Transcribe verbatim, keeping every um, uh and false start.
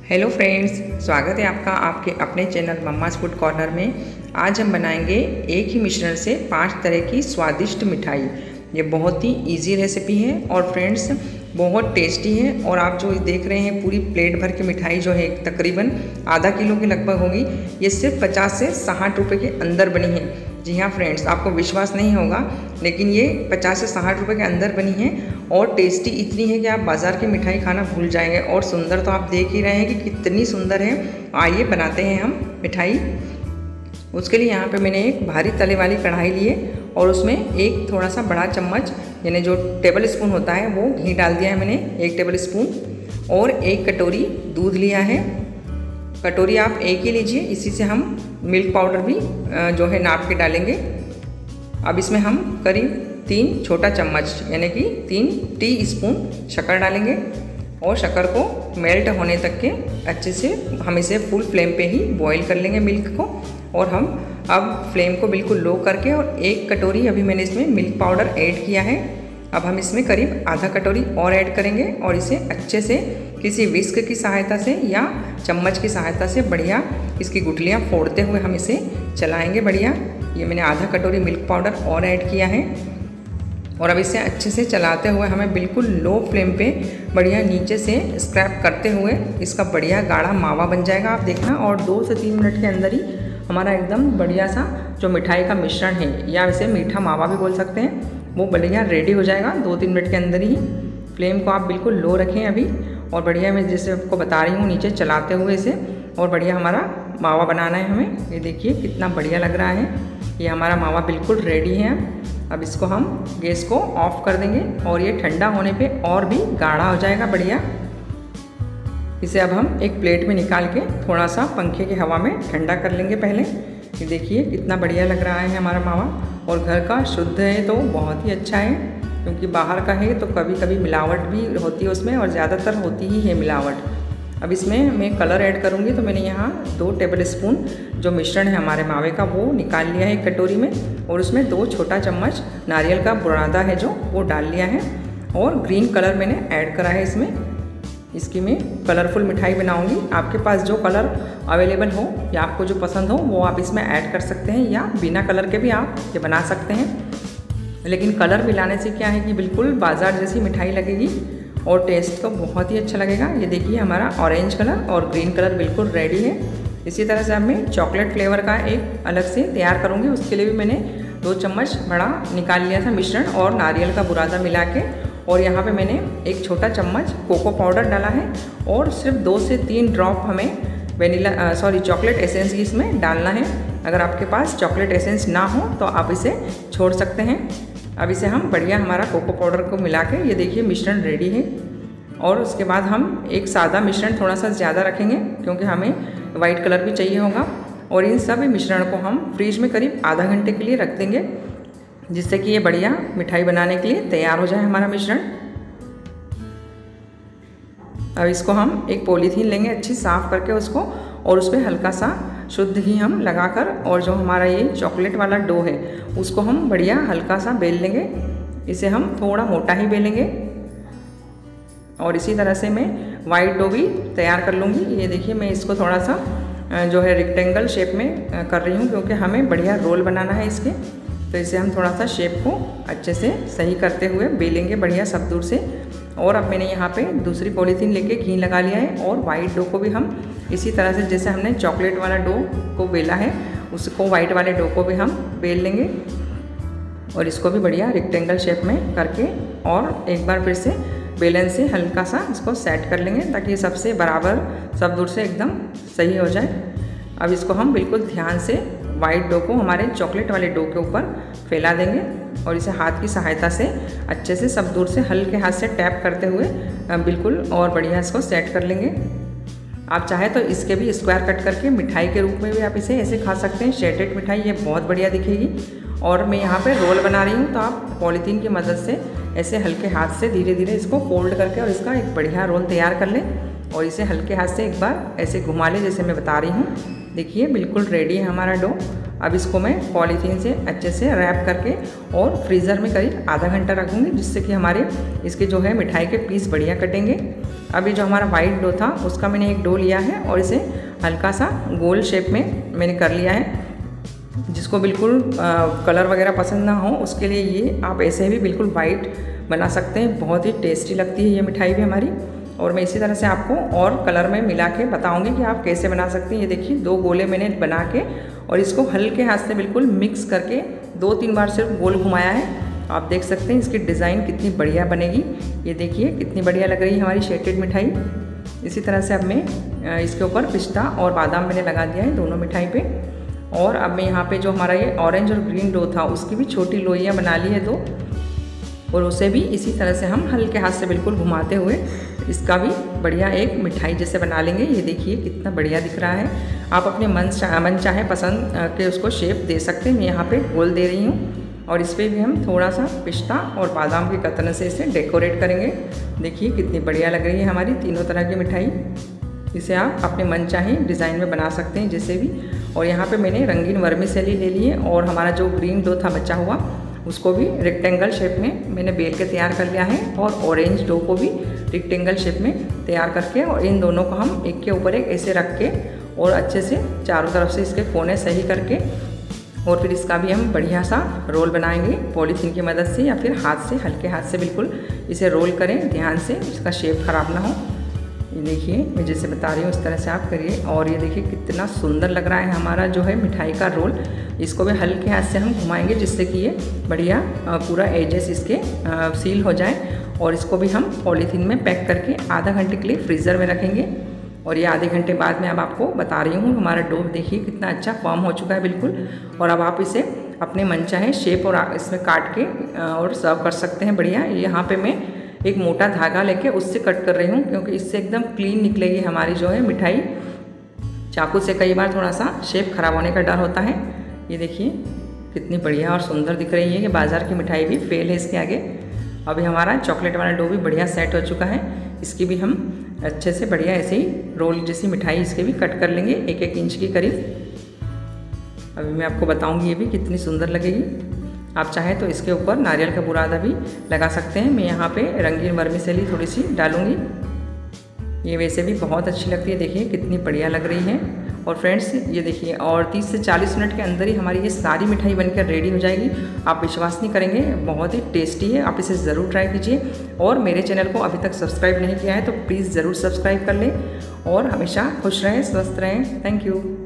Hello friends, स्वागत है आपका आपके अपने चैनल मम्माज़ फूड कॉर्नर में। आज हम बनाएंगे एक ही मिश्रण से पांच तरह की स्वादिष्ट मिठाई। ये बहुत ही इजी रेसिपी है और फ्रेंड्स बहुत टेस्टी है। और आप जो देख रहे हैं पूरी प्लेट भर की मिठाई जो है तकरीबन आधा किलो के लगभग होगी। ये सिर्फ पचास से साठ रुपये के अंदर बनी है। जी हाँ फ्रेंड्स, आपको विश्वास नहीं होगा लेकिन ये पचास से साठ रुपये के अंदर बनी है और टेस्टी इतनी है कि आप बाज़ार की मिठाई खाना भूल जाएंगे। और सुंदर तो आप देख ही रहे हैं कि कितनी सुंदर है। आइए बनाते हैं हम मिठाई। उसके लिए यहाँ पे मैंने एक भारी तले वाली कढ़ाई ली है और उसमें एक थोड़ा सा बड़ा चम्मच यानी जो टेबल स्पून होता है वो घी डाल दिया है मैंने, एक टेबल स्पून। और एक कटोरी दूध लिया है। कटोरी आप एक ही लीजिए, इसी से हम मिल्क पाउडर भी जो है नाप के डालेंगे। अब इसमें हम करीब तीन छोटा चम्मच यानी कि तीन टी स्पून शक्कर डालेंगे और शक्कर को मेल्ट होने तक के अच्छे से हम इसे फुल फ्लेम पे ही बॉईल कर लेंगे मिल्क को। और हम अब फ्लेम को बिल्कुल लो करके और एक कटोरी अभी मैंने इसमें मिल्क पाउडर ऐड किया है। अब हम इसमें करीब आधा कटोरी और ऐड करेंगे और इसे अच्छे से किसी विस्क की सहायता से या चम्मच की सहायता से बढ़िया इसकी गुठलियाँ फोड़ते हुए हम इसे चलाएंगे बढ़िया। ये मैंने आधा कटोरी मिल्क पाउडर और ऐड किया है और अब इसे अच्छे से चलाते हुए हमें बिल्कुल लो फ्लेम पे बढ़िया नीचे से स्क्रैप करते हुए इसका बढ़िया गाढ़ा मावा बन जाएगा, आप देखना। और दो से तीन मिनट के अंदर ही हमारा एकदम बढ़िया सा जो मिठाई का मिश्रण है या इसे मीठा मावा भी बोल सकते हैं, वो बढ़िया रेडी हो जाएगा दो तीन मिनट के अंदर ही। फ्लेम को आप बिल्कुल लो रखें अभी और बढ़िया मैं जैसे आपको बता रही हूँ नीचे चलाते हुए इसे और बढ़िया हमारा मावा बनाना है हमें। ये देखिए कितना बढ़िया लग रहा है। ये हमारा मावा बिल्कुल रेडी है। अब इसको हम गैस को ऑफ कर देंगे और ये ठंडा होने पे और भी गाढ़ा हो जाएगा बढ़िया। इसे अब हम एक प्लेट में निकाल के थोड़ा सा पंखे की हवा में ठंडा कर लेंगे पहले। ये देखिए कितना बढ़िया लग रहा है हमारा मावा। और घर का शुद्ध है तो बहुत ही अच्छा है, क्योंकि बाहर का है तो कभी कभी मिलावट भी होती है उसमें और ज़्यादातर होती ही है मिलावट। अब इसमें मैं कलर ऐड करूँगी तो मैंने यहाँ दो टेबल स्पून जो मिश्रण है हमारे मावे का वो निकाल लिया है एक कटोरी में और उसमें दो छोटा चम्मच नारियल का बुरादा है जो वो डाल लिया है। और ग्रीन कलर मैंने ऐड करा है इसमें। इसकी मैं कलरफुल मिठाई बनाऊंगी। आपके पास जो कलर अवेलेबल हो या आपको जो पसंद हो वो आप इसमें ऐड कर सकते हैं या बिना कलर के भी आप ये बना सकते हैं। लेकिन कलर मिलाने से क्या है कि बिल्कुल बाजार जैसी मिठाई लगेगी और टेस्ट तो बहुत ही अच्छा लगेगा। ये देखिए हमारा ऑरेंज कलर और ग्रीन कलर बिल्कुल रेडी है। इसी तरह से अब मैं चॉकलेट फ्लेवर का एक अलग से तैयार करूँगी। उसके लिए भी मैंने दो चम्मच बड़ा निकाल लिया था मिश्रण और नारियल का बुरादा मिला के। और यहाँ पे मैंने एक छोटा चम्मच कोको पाउडर डाला है और सिर्फ दो से तीन ड्रॉप हमें वेनिला सॉरी चॉकलेट एसेंस की इसमें डालना है। अगर आपके पास चॉकलेट एसेंस ना हो तो आप इसे छोड़ सकते हैं। अब इसे हम बढ़िया हमारा कोको पाउडर को मिला के ये देखिए मिश्रण रेडी है। और उसके बाद हम एक सादा मिश्रण थोड़ा सा ज़्यादा रखेंगे क्योंकि हमें वाइट कलर भी चाहिए होगा। और इन सब मिश्रण को हम फ्रीज में करीब आधा घंटे के लिए रख देंगे, जिससे कि ये बढ़िया मिठाई बनाने के लिए तैयार हो जाए हमारा मिश्रण। अब इसको हम एक पॉलीथीन लेंगे अच्छी साफ़ करके उसको और उस पर हल्का सा शुद्ध घी हम लगाकर और जो हमारा ये चॉकलेट वाला डो है उसको हम बढ़िया हल्का सा बेल लेंगे। इसे हम थोड़ा मोटा ही बेलेंगे और इसी तरह से मैं वाइट डो भी तैयार कर लूँगी। ये देखिए मैं इसको थोड़ा सा जो है रेक्टेंगल शेप में कर रही हूँ क्योंकि हमें बढ़िया रोल बनाना है इसके। तो इसे हम थोड़ा सा शेप को अच्छे से सही करते हुए बेलेंगे बढ़िया सब दूर से। और अब मैंने यहाँ पे दूसरी पॉलीथीन लेके घी लगा लिया है और वाइट डो को भी हम इसी तरह से जैसे हमने चॉकलेट वाला डो को बेला है उसको वाइट वाले डो को भी हम बेल लेंगे और इसको भी बढ़िया रेक्टेंगल शेप में करके और एक बार फिर से बेलन से हल्का सा इसको सेट कर लेंगे ताकि ये सबसे बराबर सब दूर से एकदम सही हो जाए। अब इसको हम बिल्कुल ध्यान से वाइट डो को हमारे चॉकलेट वाले डो के ऊपर फैला देंगे और इसे हाथ की सहायता से अच्छे से सब दूर से हल्के हाथ से टैप करते हुए बिल्कुल और बढ़िया इसको सेट कर लेंगे। आप चाहे तो इसके भी स्क्वायर कट करके मिठाई के रूप में भी आप इसे ऐसे खा सकते हैं। शेडेड मिठाई ये बहुत बढ़िया दिखेगी। और मैं यहाँ पे रोल बना रही हूँ तो आप पॉलीथीन की मदद से ऐसे हल्के हाथ से धीरे धीरे इसको फोल्ड करके और इसका एक बढ़िया रोल तैयार कर लें और इसे हल्के हाथ से एक बार ऐसे घुमा लें जैसे मैं बता रही हूँ। देखिए बिल्कुल रेडी है हमारा डो। अब इसको मैं पॉलीथीन से अच्छे से रैप करके और फ्रीज़र में करीब आधा घंटा रखूँगी, जिससे कि हमारे इसके जो है मिठाई के पीस बढ़िया कटेंगे। अभी जो हमारा वाइट डो था उसका मैंने एक डो लिया है और इसे हल्का सा गोल शेप में मैंने कर लिया है। जिसको बिल्कुल आ, कलर वगैरह पसंद ना हो उसके लिए ये आप ऐसे भी बिल्कुल वाइट बना सकते हैं। बहुत ही टेस्टी लगती है ये मिठाई भी हमारी। और मैं इसी तरह से आपको और कलर में मिला के बताऊँगी कि आप कैसे बना सकते हैं। ये देखिए दो गोले मैंने बना के और इसको हल्के हाथ से बिल्कुल मिक्स करके दो तीन बार सिर्फ गोल घुमाया है। आप देख सकते हैं इसकी डिज़ाइन कितनी बढ़िया बनेगी। ये देखिए कितनी बढ़िया लग रही है हमारी शेटेड मिठाई। इसी तरह से अब मैं इसके ऊपर पिस्ता और बादाम मैंने लगा दिया है दोनों मिठाई पे। और अब मैं यहाँ पे जो हमारा ये ऑरेंज और ग्रीन डो था उसकी भी छोटी लोइयाँ बना ली है दो, और उसे भी इसी तरह से हम हल्के हाथ से बिल्कुल घुमाते हुए इसका भी बढ़िया एक मिठाई जैसे बना लेंगे। ये देखिए कितना बढ़िया दिख रहा है। आप अपने मन चाहे मन चाहे पसंद के उसको शेप दे सकते हैं। मैं यहाँ पे गोल दे रही हूँ और इस पर भी हम थोड़ा सा पिस्ता और बादाम के कतरन से इसे डेकोरेट करेंगे। देखिए कितनी बढ़िया लग रही है हमारी तीनों तरह की मिठाई। इसे आप अपने मन चाहे डिज़ाइन में बना सकते हैं जैसे भी। और यहाँ पे मैंने रंगीन वर्मिसेली ले लिए और हमारा जो ग्रीन डो था बचा हुआ उसको भी रेक्टेंगल शेप में मैंने बेल के तैयार कर लिया है, और ऑरेंज डो को भी रेक्टेंगल शेप में तैयार करके और इन दोनों को हम एक के ऊपर एक ऐसे रख के और अच्छे से चारों तरफ से इसके कोने सही करके और फिर इसका भी हम बढ़िया सा रोल बनाएंगे पॉलीथीन की मदद से, या फिर हाथ से हल्के हाथ से बिल्कुल इसे रोल करें ध्यान से, इसका शेप ख़राब ना हो। ये देखिए मैं जैसे बता रही हूँ इस तरह से आप करिए। और ये देखिए कितना सुंदर लग रहा है हमारा जो है मिठाई का रोल। इसको भी हल्के हाथ से हम घुमाएंगे जिससे कि ये बढ़िया पूरा एजेस इसके सील हो जाए। और इसको भी हम पॉलीथीन में पैक करके आधा घंटे के लिए फ्रीज़र में रखेंगे। और ये आधे घंटे बाद में अब आपको बता रही हूँ हमारा डो देखिए कितना अच्छा फॉर्म हो चुका है बिल्कुल। और अब आप इसे अपने मन चाहे शेप और इसमें काट के और सर्व कर सकते हैं बढ़िया। यहाँ पे मैं एक मोटा धागा लेके उससे कट कर रही हूँ क्योंकि इससे एकदम क्लीन निकलेगी हमारी जो है मिठाई। चाकू से कई बार थोड़ा सा शेप खराब होने का डर होता है। ये देखिए कितनी बढ़िया और सुंदर दिख रही है कि बाज़ार की मिठाई भी फेल है इसके आगे। अभी हमारा चॉकलेट वाला डो भी बढ़िया सेट हो चुका है। इसकी भी हम अच्छे से बढ़िया ऐसे ही रोल जैसी मिठाई इसके भी कट कर लेंगे एक एक इंच की करीब। अभी मैं आपको बताऊंगी ये भी कितनी सुंदर लगेगी। आप चाहें तो इसके ऊपर नारियल का बुरादा भी लगा सकते हैं। मैं यहाँ पे रंगीन वर्मिसेली थोड़ी सी डालूंगी। ये वैसे भी बहुत अच्छी लगती है। देखिए कितनी बढ़िया लग रही है। और फ्रेंड्स ये देखिए और तीस से चालीस मिनट के अंदर ही हमारी ये सारी मिठाई बनकर रेडी हो जाएगी। आप विश्वास नहीं करेंगे, बहुत ही टेस्टी है। आप इसे ज़रूर ट्राई कीजिए। और मेरे चैनल को अभी तक सब्सक्राइब नहीं किया है तो प्लीज़ ज़रूर सब्सक्राइब कर लें। और हमेशा खुश रहें, स्वस्थ रहें। Thank you.